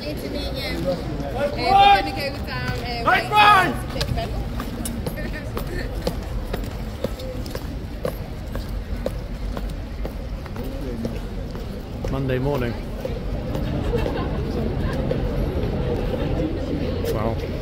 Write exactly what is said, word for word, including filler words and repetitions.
Lovely to meet you. Uh, we're going to go down uh, White Big Ben. Monday morning. Wow.